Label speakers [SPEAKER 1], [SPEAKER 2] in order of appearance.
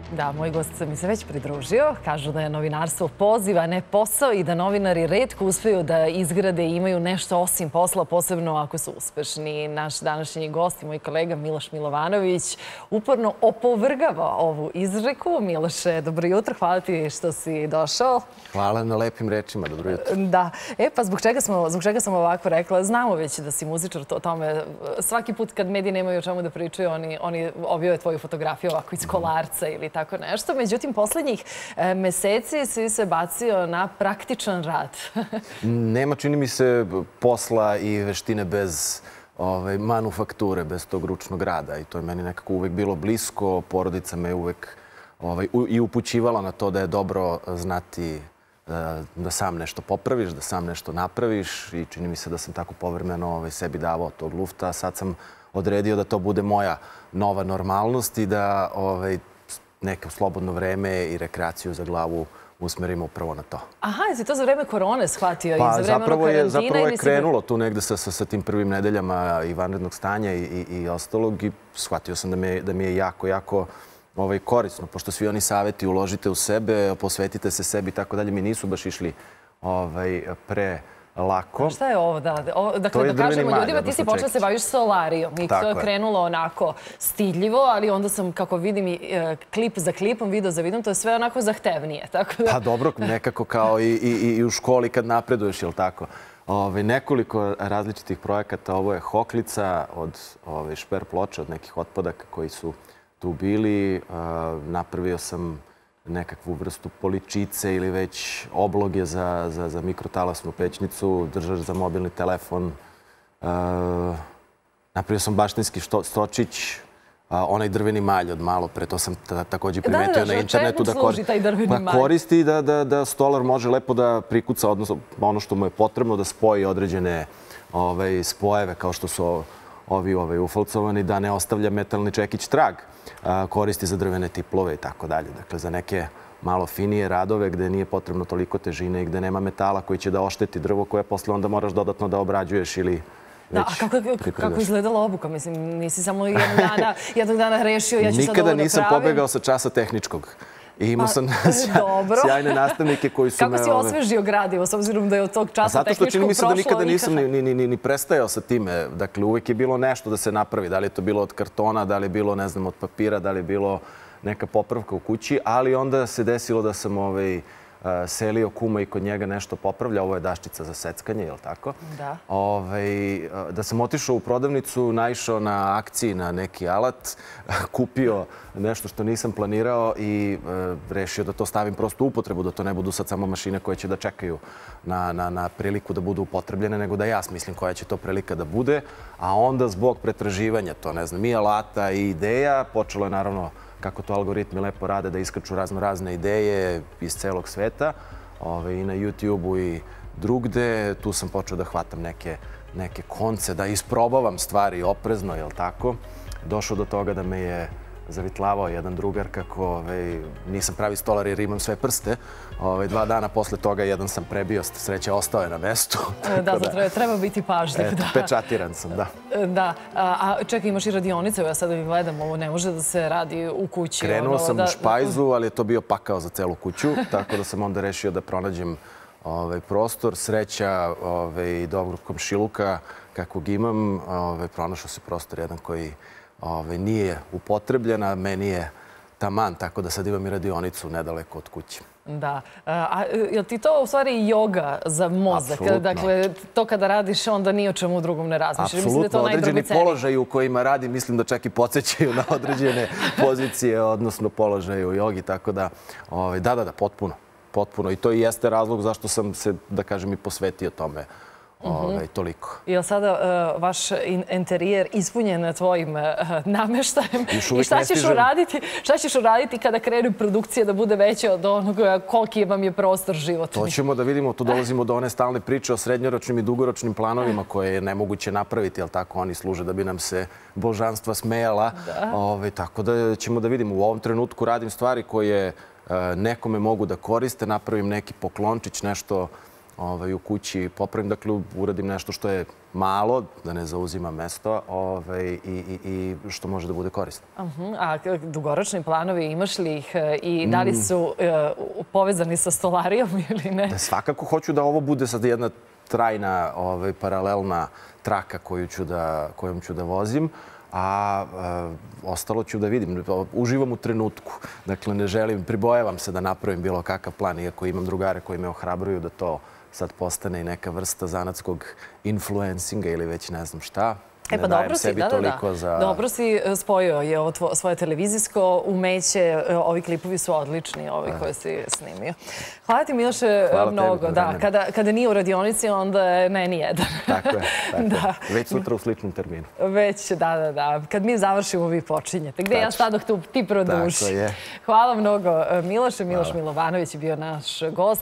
[SPEAKER 1] Da, moj gost mi se već pridružio. Kažu da je novinarstvo poziv, a ne posao i da novinari retko uspeju da izgrade i imaju nešto osim posla, posebno ako su uspešni. Naš današnji gost i moj kolega Miloš Milovanović uporno opovrgava ovu izreku. Miloše, dobro jutro. Hvala ti što si došao.
[SPEAKER 2] Hvala na lepim rečima. Dobro jutro.
[SPEAKER 1] Da. Pa zbog čega sam ovako rekla? Znamo već da si muzičar o tome. Svaki put kad mediji nemaju o čemu da pričaju, oni objave tvoju fotografiju ovako iz kolarca ili tako nešto. Međutim, poslednjih meseci si se bacio na praktičan rad.
[SPEAKER 2] Nema, čini mi se, posla i veštine bez manufakture, bez tog ručnog rada. I to je meni nekako uvek bilo blisko. Porodica me uvek i upućivala na to da je dobro znati da sam nešto popraviš, da sam nešto napraviš. I čini mi se da sam tako povremeno sebi davao tog lufta. Sad sam odredio da to bude moja nova normalnost i da neko slobodno vreme i rekreaciju za glavu usmerimo upravo na to.
[SPEAKER 1] Aha, jesi to za vreme korone shvatio?
[SPEAKER 2] Pa zapravo je krenulo tu negde sa tim prvim nedeljama i vanrednog stanja i ostalog i shvatio sam da mi je jako korisno. Pošto svi oni saveti uložite u sebe, posvetite se sebi i tako dalje, mi nisu baš išli pre lako.
[SPEAKER 1] Šta je ovo? Dakle, da kažemo ljudima, ti si počela se baviš solarijom i to je krenulo onako stidljivo, ali onda sam, kako vidim, klip za klipom, video za videom, to je sve onako zahtevnije.
[SPEAKER 2] Pa dobro, nekako kao i u školi kad napreduješ, jel tako? Nekoliko različitih projekata. Ovo je Hoklica od šper ploča, od nekih otpadaka koji su tu bili. Napravio sam nekakvu vrstu poličice ili već obloge za mikrotalasnu pećnicu, držač za mobilni telefon. Napravio sam baštinski stočić, onaj drveni malj od malo pre, to sam također primetio na internetu.
[SPEAKER 1] Da, služi taj drveni malj?
[SPEAKER 2] Koristi da stolar može lepo da prikuca, odnosno ono što mu je potrebno, da spoji određene spojeve kao što su ovi ufalcovani, da ne ostavlja metalni čekić trag. Koristi za drvene tiplove i tako dalje. Dakle, za neke malo finije radove gde nije potrebno toliko težine i gde nema metala koji će da ošteti drvo koje posle onda moraš dodatno da obrađuješ ili već pripredaš.
[SPEAKER 1] A kako izgledala obuka? Mislim, nisi samo jednog dana rešio, ja ću sad ovo da pravim.
[SPEAKER 2] Nikada nisam pobegao sa časa tehničkog. I imao sam sjajne nastavnike koji su me...
[SPEAKER 1] Kako si osvežio gradivo, s obzirom da je od tog časa tehničkog prošlo?
[SPEAKER 2] Zato što čini mi se da nikada nisam ni prestajao sa time. Dakle, uvijek je bilo nešto da se napravi. Da li je to bilo od kartona, da li je bilo, ne znam, od papira, da li je bilo neka popravka u kući. Ali onda se desilo da sam selio kuma i kod njega nešto popravlja. Ovo je daščica za seckanje, je li tako?
[SPEAKER 1] Da.
[SPEAKER 2] Da sam otišao u prodavnicu, naišao na akciji na neki alat, kupio nešto što nisam planirao i rešio da to stavim prosto u upotrebu, da to ne budu sad samo mašine koje će da čekaju na priliku da budu upotrebljene, nego da ja smislim koja će to prilika da bude. A onda zbog pretraživanja, to ne znam, i alata i ideja, počelo je naravno kako to algoritmi lepo rade, da iskaču razne ideje iz celog sveta i na YouTube-u i drugde. Tu sam počeo da hvatam neke konce, da isprobavam stvari oprezno, jel tako? Došao do toga da me je zavitlavao jedan drugar kako nisam pravi stolar jer imam sve prste. 2 dana posle toga jedan sam prebio, sreća ostao je na mestu.
[SPEAKER 1] Da, zato treba biti pažljiv.
[SPEAKER 2] Pečatiran sam, da.
[SPEAKER 1] Da. A čekaj, imaš i radionice, ja sad gledam, ovo ne može da se radi u kući.
[SPEAKER 2] Krenuo sam u špajzu, ali je to bio pakao za celu kuću, tako da sam onda rešio da pronađem prostor. Sreća i dobrog komšiluka kakvog imam, pronašao se prostor jedan koji nije upotrebljen, a meni je taman, tako da sad imam i radionicu nedaleko od kuće.
[SPEAKER 1] Da. A je li ti to u stvari joga za mozak? Dakle, to kada radiš, onda ni o čemu drugom ne razmišljaš.
[SPEAKER 2] Apsolutno. Određeni položaji u kojima radim, mislim da čak i podsjećaju na određene pozicije, odnosno položaje u jogi, tako da, da, potpuno. I to i jeste razlog zašto sam se, da kažem, i posvetio tome. Toliko.
[SPEAKER 1] Je li sada vaš interijer ispunjen tvojim nameštajem? I šta ćeš uraditi kada krenu produkcija da bude veća od onoga koliki vam je prostor životni?
[SPEAKER 2] To ćemo da vidimo. Tu dolazimo do one stalne priče o srednjoročnim i dugoročnim planovima koje je nemoguće napraviti, jel tako? Oni služe da bi nam se božanstva smejala. Tako da ćemo da vidimo. U ovom trenutku radim stvari koje nekome mogu da koriste, napravim neki poklončić, nešto u kući popravim. Dakle, uradim nešto što je malo, da ne zauzima mesto i što može da bude korisno.
[SPEAKER 1] A dugoročni planovi, imaš li ih i da li su povezani sa stolarijom ili ne?
[SPEAKER 2] Svakako hoću da ovo bude sad jedna trajna, paralelna traka kojom ću da vozim, a ostalo ću da vidim. Uživam u trenutku. Dakle, ne želim, pribojavam se da napravim bilo kakav plan, iako imam drugare koji me ohrabruju da to sad postane i neka vrsta zanatskog influencinga ili već ne znam šta.
[SPEAKER 1] Pa dobro si, da. Dobro si spojio je ovo svoje televizijsko umeće. Ovi klipovi su odlični, ovi koje si snimio. Hvala ti, Miloše, mnogo. Kada nije u radionici, onda je meni jedan.
[SPEAKER 2] Tako je. Već sutra u sličnom terminu.
[SPEAKER 1] Već, da. Kad mi završimo, vi počinjete. Gde ja stadoh, tu ti produži.
[SPEAKER 2] Tako je.
[SPEAKER 1] Hvala mnogo, Miloše. Miloš Milovanović je bio naš gost.